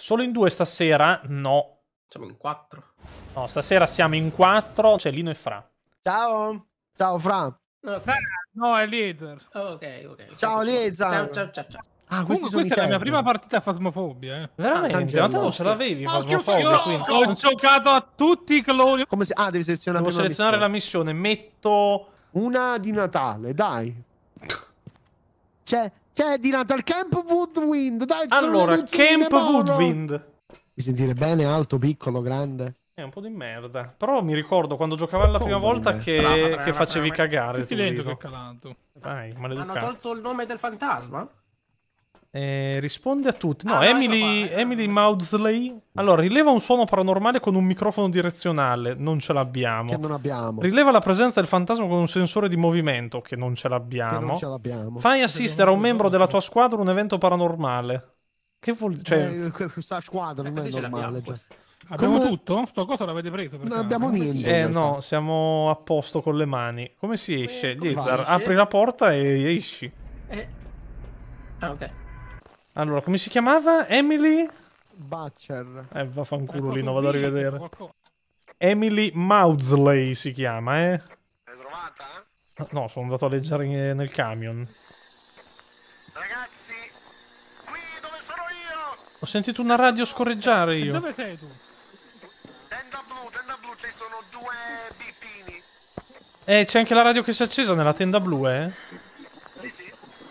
Solo in 2 stasera? No. Siamo in 4. No, stasera siamo in 4. C'è Lino e Fra. Ciao. Ciao, Fra. No, è Eliezer. Ok. Ciao, Eliezer. Ciao. Ah, Comunque questa è la mia prima partita a Phasmophobia, eh. Veramente? Ma te non ce l'avevi, Io Phasmophobia, quindi. ho giocato a tutti i cloni. Come si... Ah, devi selezionare Devo prima selezionare la missione. Metto... Una di Natale, dai. C'è di Natale. Camp Woodwind, dai. ci sono le Allora, luccine, Camp moro. Woodwind. Mi sentire bene, alto, piccolo, grande. È un po' di merda. Però mi ricordo quando giocavamo la prima volta che facevi cagare. Il silenzio che è calato. Dai, Hanno maleducato. tolto il nome del fantasma? Risponde a tutti. No, Ah, Emily Maudsley. Allora, rileva un suono paranormale con un microfono direzionale. Non ce l'abbiamo. Che non abbiamo. Rileva la presenza del fantasma con un sensore di movimento. Che non ce Che l'abbiamo. non ce l'abbiamo. Fai assistere a un membro della tua squadra a un evento paranormale. Che vuol dire? Cioè, Questa squadra non è Così ce normale. l'abbiamo, Già. questa. Abbiamo Come- tutto? Sto cosa l'avete preso? per Non caso? abbiamo niente. in realtà. no, siamo a posto con le mani. Come si esce? come Liezar, si esce? apri la porta e esci. Ok. Allora, come si chiamava? Emily? Butcher. Vaffanculo Ecco, lì, non sul vado a video, rivedere. qualcosa. Emily Maudsley si chiama, eh? L'hai trovata? No, sono andato a leggere nel camion. Ragazzi, qui dove sono io? Ho sentito una radio scorreggiare E io. dove sei tu? Tenda blu, ci sono 2 bippini. C'è anche la radio che si è accesa nella tenda blu, eh? Sì, sì.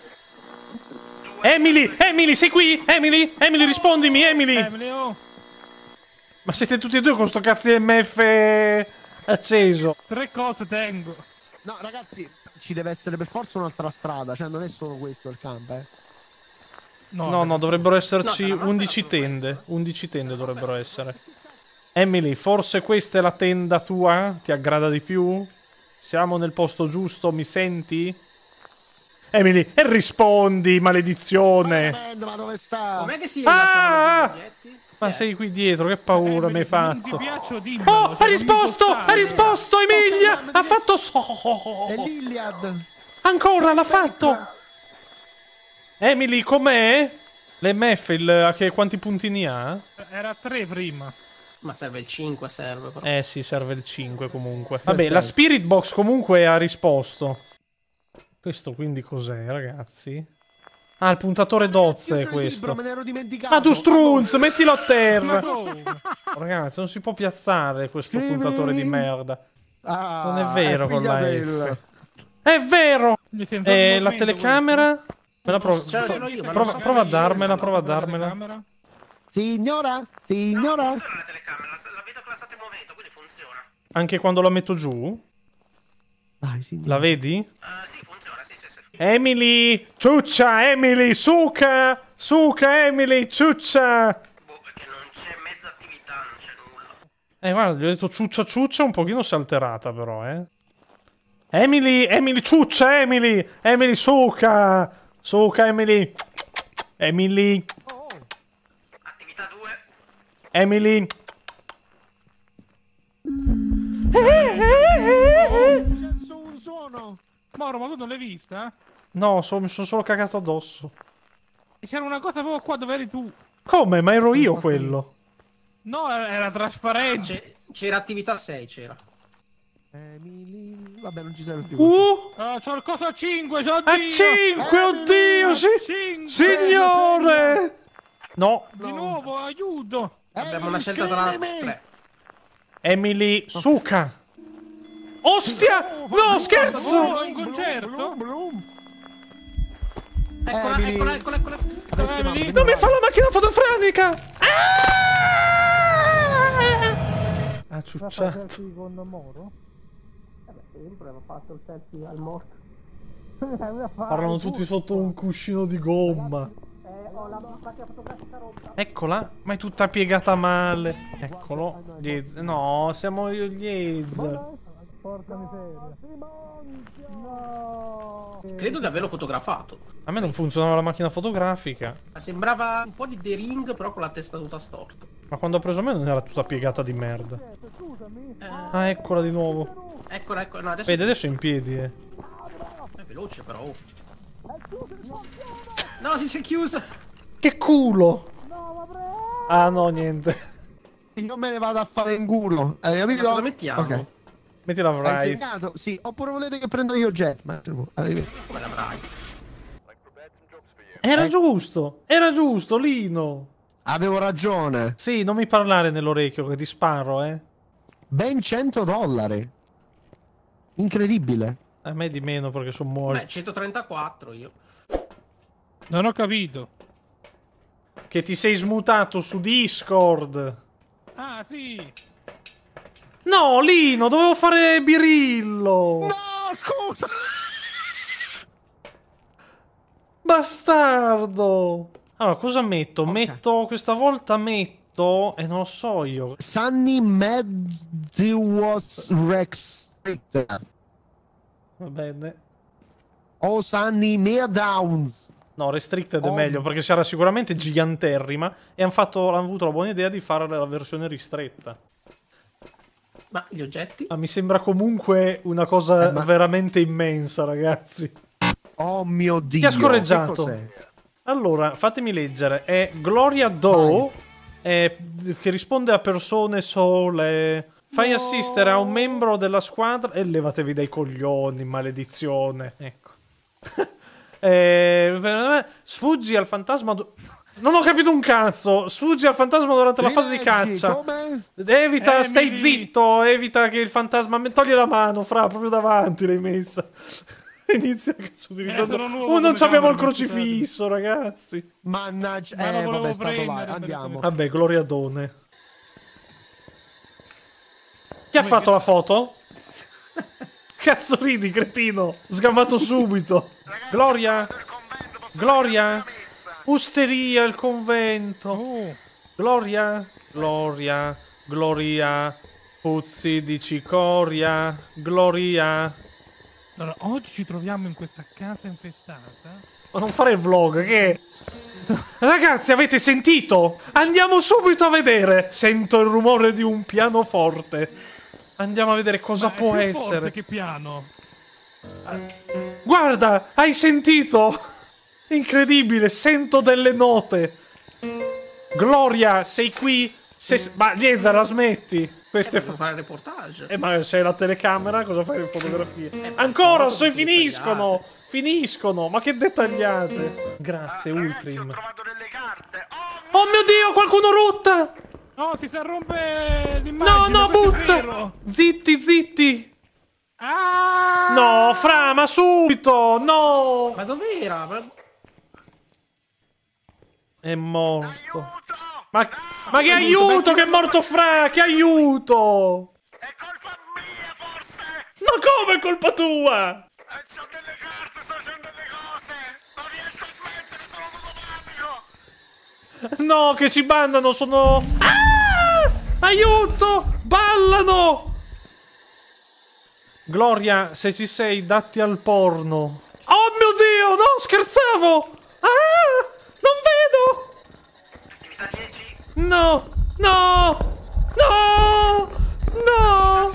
Emily, sei qui? Emily, rispondimi, Emily. Leo, Ma siete tutti e due con sto cazzo di MF acceso. 3 cose tengo. No, ragazzi, ci deve essere per forza un'altra strada. Cioè, non è solo questo il campo, eh. No, dovrebbero esserci No, no, no, 11 no, tende. 11 tende dovrebbero essere. Emily, forse questa è la tenda tua? Ti aggrada di più? Siamo nel posto giusto, mi senti? Emily, e rispondi, maledizione! Ma dove sta? Com'è che si rilasciano gli oggetti? Ma sei qui dietro, che paura mi hai Non ti fatto? piaccio, dimmelo. Oh, cioè, ha non risposto! mi Ha costare. risposto, Emilia! Ha fatto È Liliad. Ancora, l'ha fatto! Emily, com'è? L'MF, quanti puntini ha? Era 3 prima. Ma serve il 5, serve però. Sì, serve il 5 comunque. Vabbè, la Spirit Box comunque ha risposto. Questo quindi cos'è, ragazzi? Ah, il puntatore d'ozze è questo. Me ne ero dimenticato. Ma tu strunz, mettilo a terra! Oh, Ragazzi, non si può piazzare questo puntatore di merda. Ah, Non è vero con la pigliatella. F. È vero! mi sento il La movimento, telecamera? Me la provo. Ce l'ho io, ma Prova, non so prova a capire. darmela, prova a darmela. Camera. Signora? Signora? Funziona la telecamera, la vedo che la state muovendo, quindi funziona. Anche quando la metto giù? Dai, signora. La vedi? Sì, funziona, sì. Emily! Ciuccia! Emily! Suca! Suca, Emily! Ciuccia! Boh, perché non c'è mezza attività, non c'è nulla. Guarda, gli ho detto ciuccia ciuccia, un pochino si è alterata però, eh. Emily, ciuccia, Emily, suca! Suca, Emily! Emily! Attività 2. Emily! Sento un suono. Moro, ma tu non l'hai vista? No, mi sono solo cagato addosso. E c'era una cosa proprio qua dove eri tu. Come? Ma ero io quello. No, era trasparente. C'era attività 6, c'era. Emily. Vabbè, non ci serve più. C'ho il coso a 5, c'ho A Dio. 5, oddio, sì! Cinque. Signore! No, Di nuovo, aiuto. Abbiamo una scelta tra 3. Emily, suca! Ostia! No, scherzo! Oh, in concerto? Eccola. Dove eri lì? Non mi fa la macchina fotografica! Ha ciucciato. Con Moro? Sempre avevo fatto il selfie al morto. Parlano tutti sotto un cuscino di gomma. Ho la macchina fotografica rotta. Eccola, ma è tutta piegata male. Eccolo. No, siamo io gli Ez. Porca miseria. No. Credo di averlo fotografato. A me non funzionava la macchina fotografica. Sembrava un po' di The Ring, però con la testa tutta storta. Ma quando ha preso me non era tutta piegata di merda. Ah, eccola di nuovo. Eccola. No, adesso Vedi, adesso è in piedi, è veloce però. No, si è chiusa. Che culo! Ah no, niente. Io me ne vado a fare in culo. Capito? Cosa mettiamo? Ok. Metti la Hai Wright. segnato? Sì. Oppure volete che prendo io Jet? Arrivederci. Come l'avrai? Era giusto, Lino. Avevo ragione. Sì, non mi parlare nell'orecchio che ti sparo, Ben $100. Incredibile. A me di meno perché sono Beh, morto. 134 io. Non ho capito. Che ti sei smutato su Discord. Ah, sì. No, Lino, dovevo fare Birillo. No, scusa. Bastardo. Allora, cosa metto? Ok. Metto, questa volta metto, e non lo so io. Sunny Meadows Rex. Va bene. O Sunny Meadows. No, Restricted è Oh. meglio perché sarà sicuramente giganterrima e hanno avuto la buona idea di fare la versione ristretta. Ma gli oggetti? Ma mi sembra comunque una cosa ma- veramente immensa, ragazzi. Oh mio Dio. Ti ha scorreggiato. Che cos'è? Allora, fatemi leggere. È Gloria Doe, che risponde a persone sole. Fai assistere a un membro della squadra e levatevi dai coglioni, maledizione. Ecco. Sfuggi al fantasma... Non ho capito un cazzo. Sfuggi al fantasma durante la fase di Rileggi, caccia. come? Evita, stai Emily. zitto. Evita che il fantasma... Togli la mano, fra, proprio davanti l'hai messa. Inizia cazzo utilizzando... sono nuovo non come abbiamo il camera, crocifisso, ragazzi. Mannaggia. Ma lo volevo Vabbè, stato là. prendere, Andiamo. Vabbè, Gloria Done. Chi ha fatto la foto? Cazzo ridi, cretino. Sgamato subito. Gloria? Gloria? Osteria, il convento. Oh, Gloria? Gloria? Gloria? Puzzi di cicoria? Gloria? allora, oggi ci troviamo in questa casa infestata. Ma non fare il vlog, che... Ragazzi, avete sentito? Andiamo subito a vedere. Sento il rumore di un pianoforte. Andiamo a vedere cosa Ma è può più essere. forte che piano. Guarda, hai sentito? Incredibile, sento delle note. Gloria, sei qui? Ma Lieza, la smetti? Queste Devo fare il reportage. ma se hai la telecamera, cosa fai le fotografie? ma Ancora, foto tutte finiscono! dettagliate. Finiscono! Ma che dettagliate! Grazie, Ragazzi, ho Ultrim. trovato delle carte. Oh, Oh mio Dio, qualcuno rutta! No, si sta rompe No, l'immagine. no, questo è butta! vero. Zitti, zitti! Ah! No, Fra, ma subito! No! Ma dov'era? È morto. aiuto! Ma che aiuto che è morto Fra! Che aiuto! È colpa mia, forse! Ma come è colpa tua? C'ho delle carte, sto facendo delle cose! Non riesco a smettere, sono automatico! No, che ci bannano, sono... Ah! Aiuto! Ballano! Gloria, se ci sei, datti al porno. Oh mio Dio, no, scherzavo! Ah! Non vedo! Ci sta 10? No! No! No! No!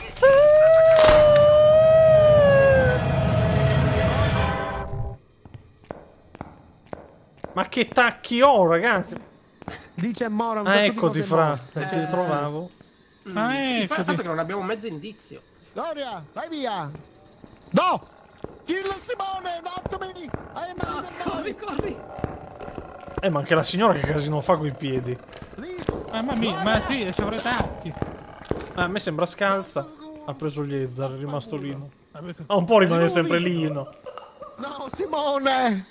Ma che tacchi ho, ragazzi? Dice Mora. un Ah, sacco di eccoti, cose Fra. morte. Ti ritrovavo. Ah, Il ecco. fatto che non abbiamo mezzo indizio. Gloria, vai via. No! Kill Simone, datemi! Corri, corri. Ma anche la signora che casino fa coi piedi. Mamma mia, ma sì, ci avrei tacchi. A me sembra scalza. Ha preso gli Ezzar, è rimasto Lino. Ha preso- Ah, un po' rimane sempre Lino. No, Simone!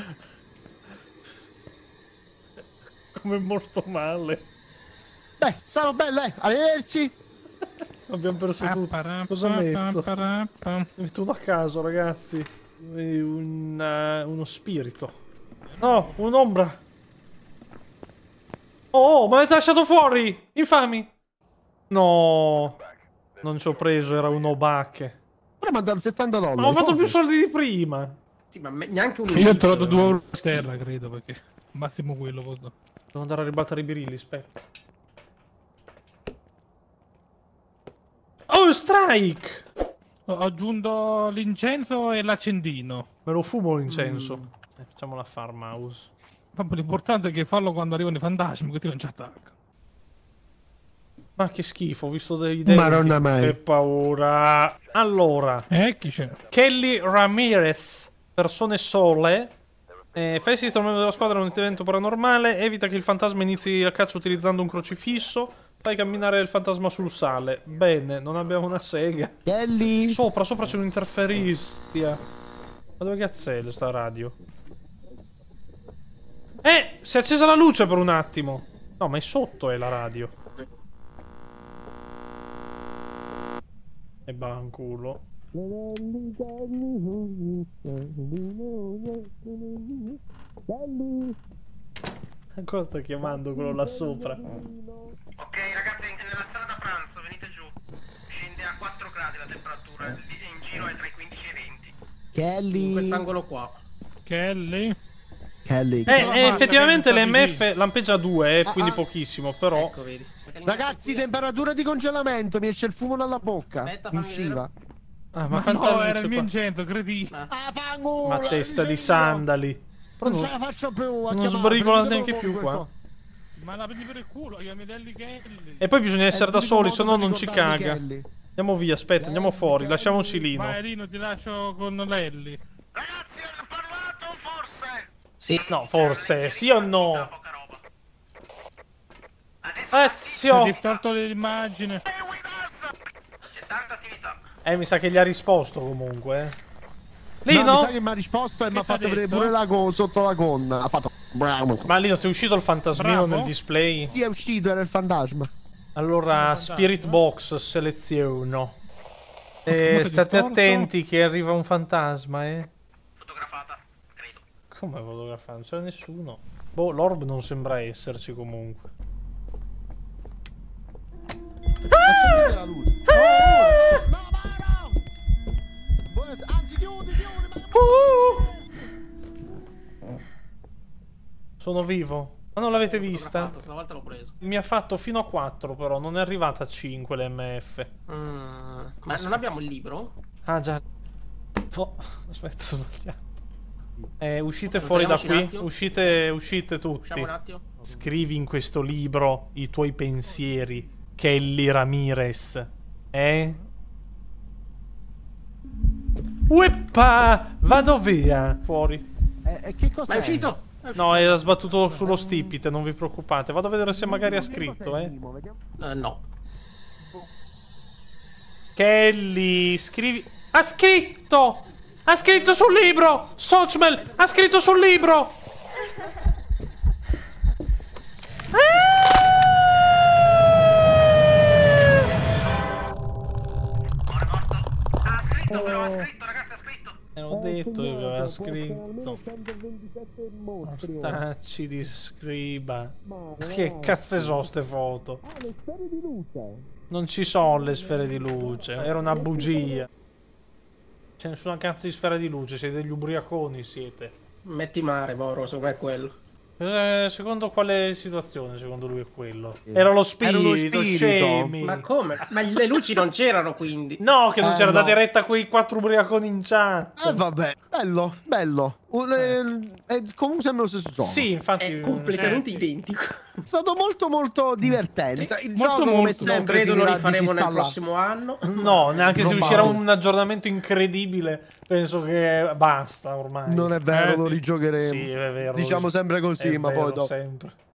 Come è morto male. Beh, sarò belle, arrivederci! Abbiamo perso tutto. Cosa metto? Cosa Metto uno a caso, ragazzi. Uno spirito. No, un'ombra. Oh, ma avete lasciato fuori! Infami! No. Non ci ho preso, era un obache. Ora mandano $70. Ma ho fatto più soldi di prima. Sì, ma neanche un Io ho indizio. trovato 2 euro a terra, credo, perché massimo quello voto. Devo andare a ribaltare i birilli, aspetta. Oh, strike! Ho aggiunto l'incenso e l'accendino. Me lo fumo l'incenso. Facciamo la farmhouse. Vabbè, l'importante è che farlo quando arrivano i fantasmi, così non ci attaccano. Ma che schifo, ho visto dei denti. Madonna mai. Che paura. Allora, Chi c'è? Kelly Ramirez, persone sole. Fai esistere un membro della squadra in un evento paranormale. Evita che il fantasma inizi la caccia utilizzando un crocifisso. Fai camminare il fantasma sul sale. Bene, non abbiamo una sega. Kelly. Sopra c'è un interferistia. Ma dove cazzo è sta radio? Si è accesa la luce per un attimo. No, ma è sotto è la radio. E banculo. Ancora sta chiamando quello là sopra. Ok ragazzi, nella sala da pranzo, venite giù. Scende a 4 gradi la temperatura, in giro è tra i 15 e i 20. Kelly. In quest'angolo qua. Kelly? Kelly. Effettivamente che non sta l'MF lampeggia a 2, quindi pochissimo, però... Ecco, vedi. Ragazzi, temperatura di congelamento. Mi esce il fumo dalla bocca. Aspetta, Mi fammi usciva. Ah, Ma quanta no, luce era il mio qua. incendio, credì. fanculo. Ma testa di sandali. Però Non ce non, la faccio più. a non chiamare, sbrigola prendetelo neanche più ovunque qua. Ma la prendi per il culo, io mi delli Kelly. E poi bisogna essere da l'unico soli, modo se no per non ci ricordarmi caga. Kelly. Andiamo via, aspetta, andiamo fuori, lasciamoci Lino. Vai Rino, ti lascio con Lelli. Ragazzi, hanno parlato forse? Sì. No, forse, sì o no? Poca roba. Adesso Ti Ezio! storto l'immagine. stay with us! C'è tanta attività. Mi sa che gli ha risposto comunque. No, mi Lino? sa che mi ha risposto e mi ha t'ha fatto vedere detto? pure sotto la gonna. Ha fatto. Bravo. Ma Lino, ti è uscito il fantasmino Bravo. nel display? Sì, è uscito, era il fantasma. Allora, fantasma. Spirit Box seleziono. Come ti State distorto? attenti che arriva un fantasma, Fotografata, credo. Come fotografare? Non c'era nessuno. Boh, l'orb non sembra esserci comunque. Accendete la luce. Oh! No, Maro! Buonasera. Anzi, chiudi, Sono vivo. Ma non l'avete vista? Fotografato, stavolta l'ho preso. Mi ha fatto fino a 4 però, non è arrivata a 5 l'MF. Ma non abbiamo il libro? Ah già. Aspetta, ho sbagliato. Uscite fuori da Controlliamoci un qui. attimo. Uscite tutti. Usciamo un attimo. Scrivi in questo libro i tuoi pensieri, Kelly Ramirez. Ueppa! Vado via! Fuori. Che cosa Ma è uscito! È uscito. No, era sbattuto sullo stipite, non vi preoccupate. Vado a vedere se magari ha scritto, No. Kelly, scrivi... Ha scritto! Ha scritto sul libro! Sochmel! Ha scritto sul libro! Muore morto. Ha scritto però, ha scritto ragazzi, ha scritto. L'ho detto io che aveva scritto. Stacci di scriba. Che cazzo sono ste foto? Non ci sono le sfere di luce. Era una bugia. C'è nessuna cazzo di sfera di luce. Siete degli ubriaconi, siete. Metti mare, Moro, secondo me è quello. Secondo quale situazione, secondo lui è quello? Era lo spirito, spirito. scemi. Ma come? Ma le luci non c'erano quindi. No, che non c'era no. date retta a quei 4 ubriaconi in chat. Vabbè, bello, bello. Comunque sembra lo stesso gioco. Sì, infatti. È completamente identico. È stato molto molto divertente. Il Molto, gioco come molto. sempre Non credo lo finirà rifaremo nel disinstallato. prossimo anno. No, neanche se Non uscirà vale. un aggiornamento incredibile. Penso che basta ormai. Non è vero, lo sì. rigiocheremo. Sì, è vero. Diciamo sempre così, È ma vero, poi dopo. sempre.